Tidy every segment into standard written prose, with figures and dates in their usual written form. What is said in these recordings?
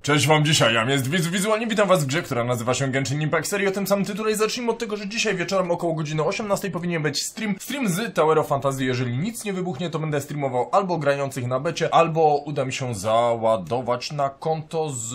Cześć wam dzisiaj, ja jest Wizualnie, witam was w grze, która nazywa się Genshin Impact Serii o tym samym tytule i zacznijmy od tego, że dzisiaj wieczorem około godziny 18 powinien być stream z Tower of Fantasy. Jeżeli nic nie wybuchnie, to będę streamował albo grających na becie, albo uda mi się załadować na konto z,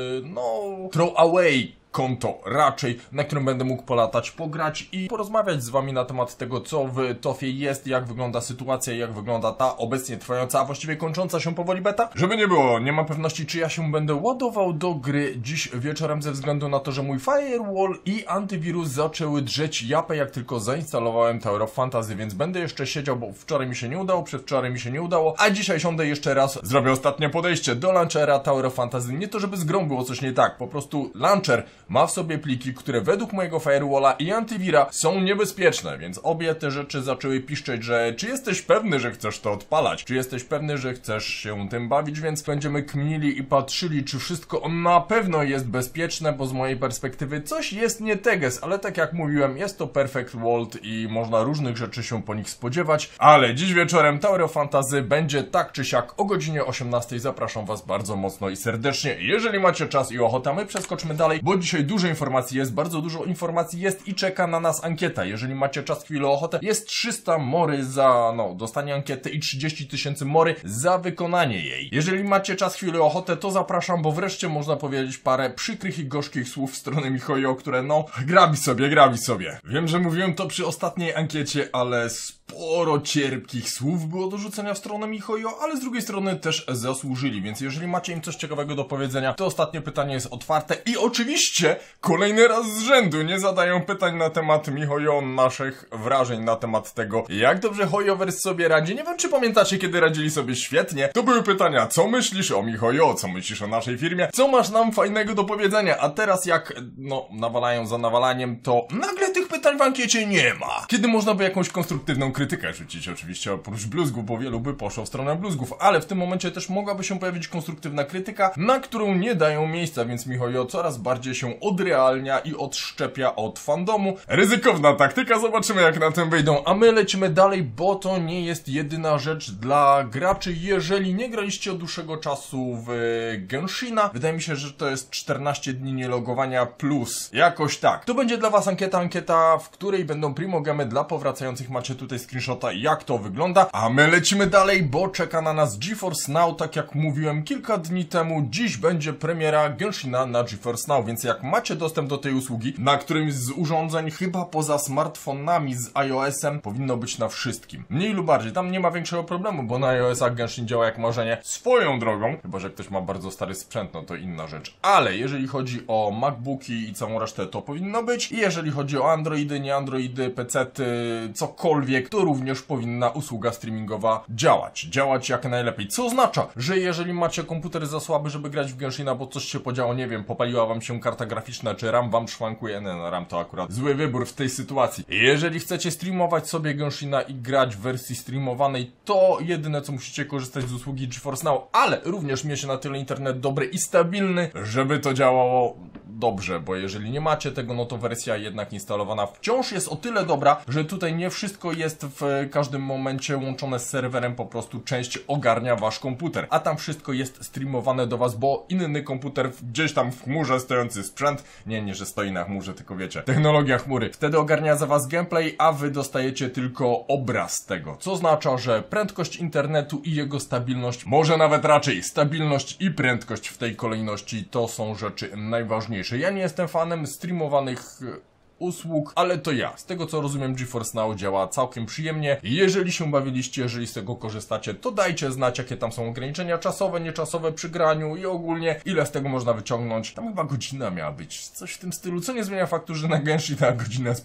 throwaway konto raczej, na którym będę mógł polatać, pograć i porozmawiać z wami na temat tego, co w TOF-ie jest, jak wygląda sytuacja, jak wygląda ta obecnie trwająca, a właściwie kończąca się powoli beta. Żeby nie było, nie ma pewności, czy ja się będę ładował do gry dziś wieczorem ze względu na to, że mój firewall i antywirus zaczęły drzeć japę, jak tylko zainstalowałem Tower of Fantasy, więc będę jeszcze siedział, bo wczoraj mi się nie udało, przedwczoraj mi się nie udało, a dzisiaj siądę jeszcze raz, zrobię ostatnie podejście do launchera Tower of Fantasy. Nie to, żeby z grą było coś nie tak, po prostu launcher ma w sobie pliki, które według mojego firewalla i antywira są niebezpieczne, więc obie te rzeczy zaczęły piszczeć, że czy jesteś pewny, że chcesz to odpalać, czy jesteś pewny, że chcesz się tym bawić, więc będziemy kminili i patrzyli, czy wszystko na pewno jest bezpieczne, bo z mojej perspektywy coś jest nie teges, ale tak jak mówiłem, jest to Perfect World i można różnych rzeczy się po nich spodziewać, ale dziś wieczorem Tower of Fantasy będzie tak czy siak o godzinie 18. Zapraszam was bardzo mocno i serdecznie. Jeżeli macie czas i ochotę, my przeskoczmy dalej, bo dzisiaj dużo informacji jest, bardzo dużo informacji jest i czeka na nas ankieta. Jeżeli macie czas, chwilę, ochotę, jest 300 mory za, dostanie ankiety i 30 000 mory za wykonanie jej. Jeżeli macie czas, chwilę, ochotę, to zapraszam, bo wreszcie można powiedzieć parę przykrych i gorzkich słów w stronę miHoYo, które grabi sobie. Wiem, że mówiłem to przy ostatniej ankiecie, ale sporo cierpkich słów było do rzucenia w stronę miHoYo, ale z drugiej strony też zasłużyli, więc jeżeli macie im coś ciekawego do powiedzenia, to ostatnie pytanie jest otwarte i oczywiście kolejny raz z rzędu nie zadają pytań na temat miHoYo, naszych wrażeń na temat tego, jak dobrze HoYoverse sobie radzi. Nie wiem, czy pamiętacie, kiedy radzili sobie świetnie. To były pytania, co myślisz o miHoYo, co myślisz o naszej firmie, co masz nam fajnego do powiedzenia, a teraz jak, nawalają za nawalaniem, to nagle tych pytań w ankiecie nie ma. Kiedy można by jakąś konstruktywną krytykę rzucić, oczywiście oprócz bluzgów, bo wielu by poszło w stronę bluzgów, ale w tym momencie też mogłaby się pojawić konstruktywna krytyka, na którą nie dają miejsca, więc miHoYo coraz bardziej się odrealnia i odszczepia od fandomu. Ryzykowna taktyka, zobaczymy jak na tym wyjdą, a my lecimy dalej, bo to nie jest jedyna rzecz dla graczy. Jeżeli nie graliście od dłuższego czasu w Genshina, wydaje mi się, że to jest 14 dni nielogowania plus, jakoś tak, to będzie dla was ankieta, w której będą primogamy dla powracających. Macie tutaj screenshota, jak to wygląda, a my lecimy dalej, bo czeka na nas GeForce Now, tak jak mówiłem kilka dni temu. Dziś będzie premiera Genshina na GeForce Now, więc jak macie dostęp do tej usługi, na którymś z urządzeń, chyba poza smartfonami z iOS-em, powinno być na wszystkim. Mniej lub bardziej, tam nie ma większego problemu, bo na iOS-ach Genshin działa jak marzenie. Swoją drogą, chyba że ktoś ma bardzo stary sprzęt, to inna rzecz. Ale jeżeli chodzi o MacBooki i całą resztę, to powinno być. I jeżeli chodzi o Androidy, nie Androidy, PC-ty, cokolwiek, to również powinna usługa streamingowa działać jak najlepiej. Co oznacza, że jeżeli macie komputer za słaby, żeby grać w Genshina, bo coś się podziało, nie wiem, popaliła wam się karta graficzna, czy RAM wam szwankuje, RAM to akurat zły wybór w tej sytuacji. Jeżeli chcecie streamować sobie Genshina i grać w wersji streamowanej, to jedyne co musicie korzystać z usługi GeForce Now, ale również mieć na tyle internet dobry i stabilny, żeby to działało dobrze, bo jeżeli nie macie tego, to wersja jednak instalowana wciąż jest o tyle dobra, że tutaj nie wszystko jest w każdym momencie łączone z serwerem, po prostu część ogarnia wasz komputer, a tam wszystko jest streamowane do was, bo inny komputer gdzieś tam w chmurze stojący sprzęt, nie, że stoi na chmurze, tylko wiecie, technologia chmury, wtedy ogarnia za was gameplay, a wy dostajecie tylko obraz tego, co oznacza, że prędkość internetu i jego stabilność, może nawet raczej stabilność i prędkość w tej kolejności, to są rzeczy najważniejsze. Ja nie jestem fanem streamowanych usług, ale to ja. Z tego co rozumiem, GeForce Now działa całkiem przyjemnie. Jeżeli się bawiliście, jeżeli z tego korzystacie, to dajcie znać, jakie tam są ograniczenia czasowe, nieczasowe przy graniu i ogólnie ile z tego można wyciągnąć. Tam chyba godzina miała być, coś w tym stylu, co nie zmienia faktu, że na Genshina godzina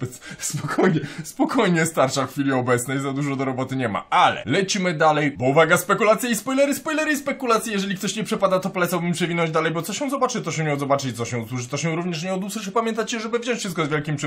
spokojnie starsza w chwili obecnej, za dużo do roboty nie ma. Ale lecimy dalej, bo uwaga, spekulacje i spoilery, spekulacje. Jeżeli ktoś nie przepada, to polecałbym przewinąć dalej, bo co się zobaczy, to się nie odzobaczy i co się usłyszy, to się również nie odusłyszy. Pamiętajcie, żeby wziąć wszystko z wielkim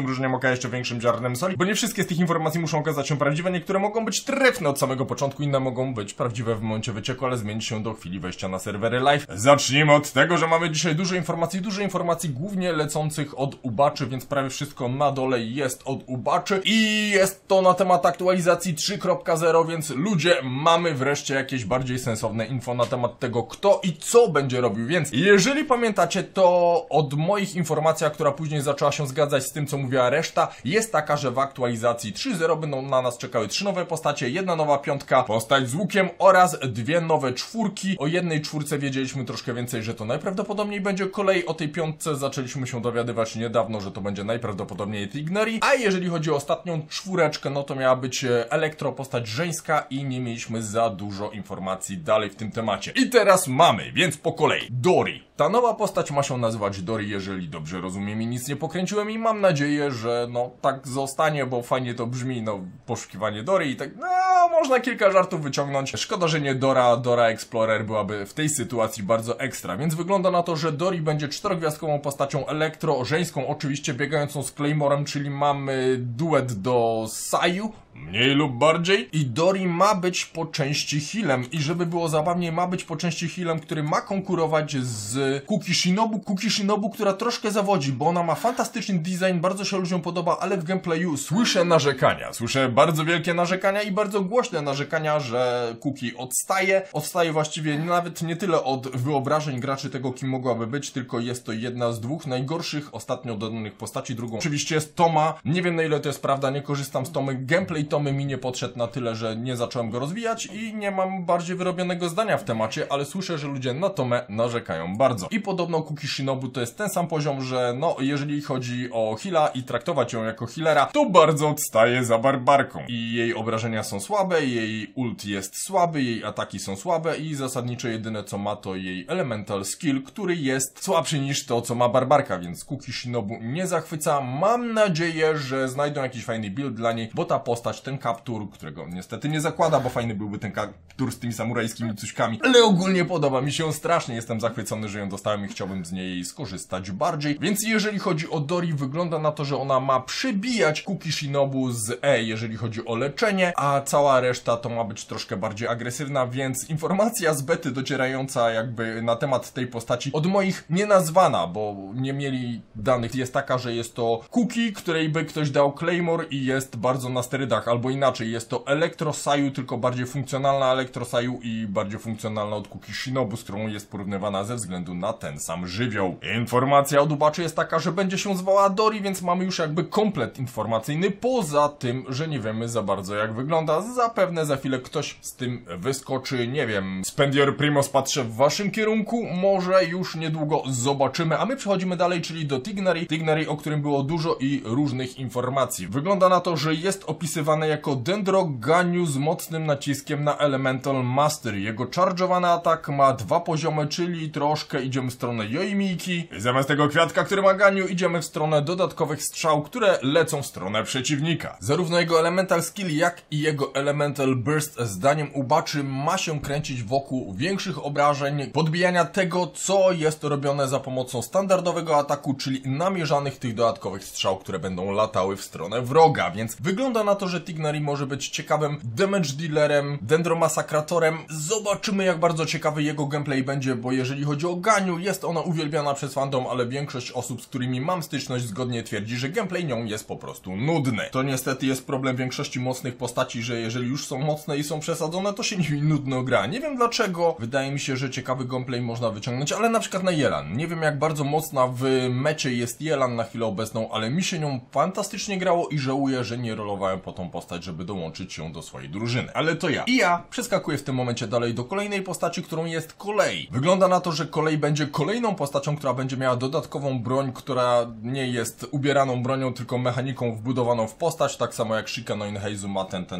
większym różniem oka, jeszcze większym ziarnem soli, bo nie wszystkie z tych informacji muszą okazać się prawdziwe, niektóre mogą być trefne od samego początku, inne mogą być prawdziwe w momencie wycieku, ale zmienić się do chwili wejścia na serwery live. Zacznijmy od tego, że mamy dzisiaj dużo informacji głównie lecących od ubaczy, więc prawie wszystko na dole jest od ubaczy i jest to na temat aktualizacji 3.0, więc ludzie, mamy wreszcie jakieś bardziej sensowne info na temat tego, kto i co będzie robił, więc jeżeli pamiętacie, to od moich informacjach, która później zaczęła się zgadzać z tym, co mówiła reszta, jest taka, że w aktualizacji 3.0 będą na nas czekały 3 nowe postacie, 1 nowa piątka, postać z łukiem oraz 2 nowe czwórki. O jednej czwórce wiedzieliśmy troszkę więcej, że to najprawdopodobniej będzie kolej, o tej piątce zaczęliśmy się dowiadywać niedawno, że to będzie najprawdopodobniej Tignery, a jeżeli chodzi o ostatnią czwóreczkę, no to miała być elektro, postać żeńska i nie mieliśmy za dużo informacji dalej w tym temacie. I teraz mamy, więc po kolei, Dori. Ta nowa postać ma się nazywać Dori, jeżeli dobrze rozumiem i nic nie pokręciłem i mam nadzieję, że no tak zostanie, bo fajnie to brzmi, no poszukiwanie Dori i tak, no można kilka żartów wyciągnąć. Szkoda, że nie Dora Explorer byłaby w tej sytuacji bardzo ekstra, więc wygląda na to, że Dori będzie 4-gwiazdkową postacią elektro, żeńską oczywiście, biegającą z Claymorem, czyli mamy duet do Sayu, mniej lub bardziej. I Dori ma być po części healem. I żeby było zabawniej, ma być po części healem, który ma konkurować z Kuki Shinobu, która troszkę zawodzi, bo ona ma fantastyczny design, bardzo się ludziom podoba, ale w gameplayu słyszę narzekania. Słyszę bardzo wielkie narzekania i bardzo głośne narzekania, że Kuki odstaje. Odstaje właściwie nawet nie tyle od wyobrażeń graczy tego, kim mogłaby być, tylko jest to jedna z 2 najgorszych ostatnio dodanych postaci. Drugą oczywiście jest Toma. Nie wiem, na ile to jest prawda, nie korzystam z Tomy. Gameplay Tomy mi nie podszedł na tyle, że nie zacząłem go rozwijać i nie mam bardziej wyrobionego zdania w temacie, ale słyszę, że ludzie na Tomę narzekają bardzo. I podobno Kuki Shinobu to jest ten sam poziom, że no, jeżeli chodzi o heala i traktować ją jako healera, to bardzo odstaje za barbarką. I jej obrażenia są słabe, jej ult jest słaby, jej ataki są słabe i zasadniczo jedyne co ma to jej elemental skill, który jest słabszy niż to, co ma barbarka, więc Kuki Shinobu nie zachwyca. Mam nadzieję, że znajdą jakiś fajny build dla niej, bo ta postać, ten kaptur, którego niestety nie zakłada, bo fajny byłby ten kaptur z tymi samurajskimi cuśkami, ale ogólnie podoba mi się strasznie, jestem zachwycony, że ją dostałem i chciałbym z niej skorzystać bardziej. Więc jeżeli chodzi o Dori, wygląda na to, że ona ma przebijać Kuki Shinobu z jeżeli chodzi o leczenie, a cała reszta to ma być troszkę bardziej agresywna, więc informacja z bety docierająca jakby na temat tej postaci od moich nie nazwana, bo nie mieli danych, jest taka, że jest to Kuki, której by ktoś dał Claymore i jest bardzo na sterydach, albo inaczej, jest to Elektro Sayu, tylko bardziej funkcjonalna Elektro Sayu i bardziej funkcjonalna od Kuki Shinobu, z którą jest porównywana ze względu na ten sam żywioł. Informacja od ubaczy jest taka, że będzie się zwała Dori, więc mamy już jakby komplet informacyjny, poza tym, że nie wiemy za bardzo jak wygląda. Zapewne za chwilę ktoś z tym wyskoczy, nie wiem, Spendior Primos patrzę w waszym kierunku, może już niedługo zobaczymy, a my przechodzimy dalej, czyli do Tignery, o którym było dużo i różnych informacji. Wygląda na to, że jest opisywane jako Dendroganiu z mocnym naciskiem na Elemental Mastery. Jego charge'owany atak ma 2 poziomy, czyli troszkę idziemy w stronę Yoimiki. Zamiast tego kwiatka, który ma Ganiu, idziemy w stronę dodatkowych strzał, które lecą w stronę przeciwnika. Zarówno jego Elemental Skill, jak i jego Elemental Burst, zdaniem ubaczy, ma się kręcić wokół większych obrażeń, podbijania tego, co jest robione za pomocą standardowego ataku, czyli namierzanych tych dodatkowych strzał, które będą latały w stronę wroga, więc wygląda na to, że Tignery może być ciekawym damage dealerem, dendromasakratorem. Zobaczymy, jak bardzo ciekawy jego gameplay będzie, bo jeżeli chodzi o Ganiu, jest ona uwielbiana przez fandom, ale większość osób, z którymi mam styczność, zgodnie twierdzi, że gameplay nią jest po prostu nudny. To niestety jest problem większości mocnych postaci, że jeżeli już są mocne i są przesadzone, to się nimi nudno gra. Nie wiem dlaczego, wydaje mi się, że ciekawy gameplay można wyciągnąć, ale na przykład na Yelan. Nie wiem, jak bardzo mocna w mecie jest Yelan na chwilę obecną, ale mi się nią fantastycznie grało i żałuję, że nie rolowałem po tą postać, żeby dołączyć ją do swojej drużyny. Ale to ja. I ja przeskakuję w tym momencie dalej do kolejnej postaci, którą jest Kolei. Wygląda na to, że Kolei będzie kolejną postacią, która będzie miała dodatkową broń, która nie jest ubieraną bronią, tylko mechaniką wbudowaną w postać, tak samo jak Shikanoin Heizu ma ten swój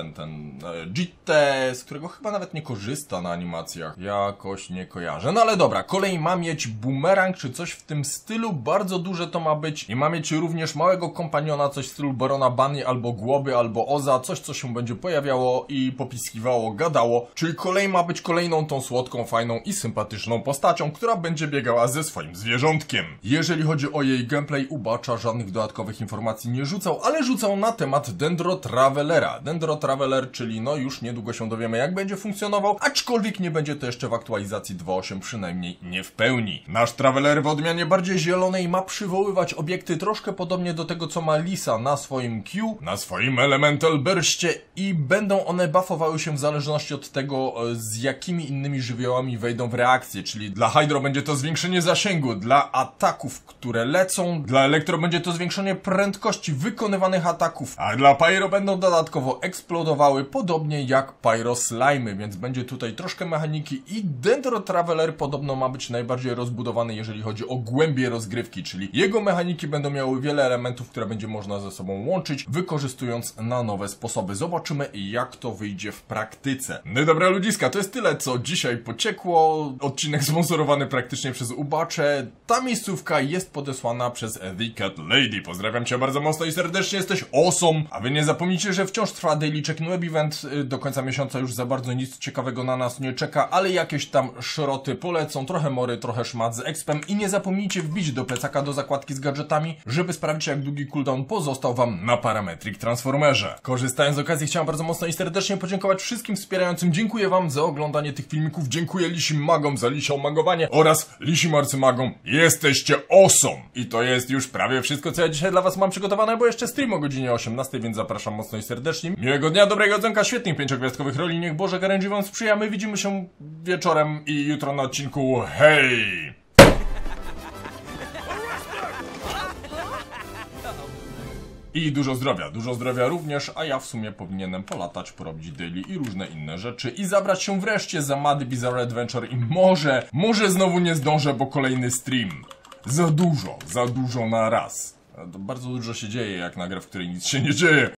ten JIT, z którego chyba nawet nie korzysta na animacjach. Jakoś nie kojarzę. No ale dobra, kolej ma mieć bumerang, czy coś w tym stylu. Bardzo duże to ma być. I ma mieć również małego kompaniona, coś w stylu Barona Bunny, albo Głoby, albo Oza. Coś, co się będzie pojawiało i popiskiwało, gadało. Czyli kolej ma być kolejną tą słodką, fajną i sympatyczną postacią, która będzie biegała ze swoim zwierzątkiem. Jeżeli chodzi o jej gameplay, Ubacza żadnych dodatkowych informacji nie rzucał, ale rzucał na temat Dendro Travelera. Dendro Traveler, czyli no już niedługo się dowiemy, jak będzie funkcjonował, aczkolwiek nie będzie to jeszcze w aktualizacji 2.8, przynajmniej nie w pełni. Nasz Traveler w odmianie bardziej zielonej ma przywoływać obiekty troszkę podobnie do tego, co ma Lisa na swoim Q, na swoim Elemental Burście i będą one buffowały się w zależności od tego, z jakimi innymi żywiołami wejdą w reakcję, czyli dla Hydro będzie to zwiększenie zasięgu, dla ataków, które lecą, dla Elektro będzie to zwiększenie prędkości wykonywanych ataków, a dla Pyro będą dodatkowo eksplodowały, podobnie jak Pyro Slimy, więc będzie tutaj troszkę mechaniki i Dendro Traveler podobno ma być najbardziej rozbudowany, jeżeli chodzi o głębię rozgrywki, czyli jego mechaniki będą miały wiele elementów, które będzie można ze sobą łączyć, wykorzystując na nowe sposoby. Zobaczymy, jak to wyjdzie w praktyce. No i dobra ludziska, to jest tyle, co dzisiaj pociekło. Odcinek sponsorowany praktycznie przez Ubacze. Ta miejscówka jest podesłana przez The Cat Lady. Pozdrawiam cię bardzo mocno i serdecznie, jesteś awesome! A wy nie zapomnijcie, że wciąż trwa Daily Check Web Event. Do końca miesiąca już za bardzo nic ciekawego na nas nie czeka, ale jakieś tam szroty polecą, trochę mory, trochę szmat z expem i nie zapomnijcie wbić do plecaka do zakładki z gadżetami, żeby sprawdzić, jak długi cooldown pozostał wam na Parametric Transformerze. Korzystając z okazji, chciałem bardzo mocno i serdecznie podziękować wszystkim wspierającym. Dziękuję wam za oglądanie tych filmików, dziękuję Lisim Magom za lisią magowanie oraz Lisim Arcymagom. Jesteście awesome! I to jest już prawie wszystko, co ja dzisiaj dla was mam przygotowane, bo jeszcze stream o godzinie 18, więc zapraszam mocno i serdecznie. Miłego dnia, dobrego odzonka, świetnych 5-gwiazdkowych roli, niech Boże Garędzi wam sprzyja. My widzimy się wieczorem i jutro na odcinku. Hej! I dużo zdrowia również, a ja w sumie powinienem polatać, porobić daily i różne inne rzeczy i zabrać się wreszcie za Mad Bizarre Adventure i może znowu nie zdążę, bo kolejny stream. Za dużo na raz. Bardzo dużo się dzieje, jak na grę, w której nic się nie dzieje.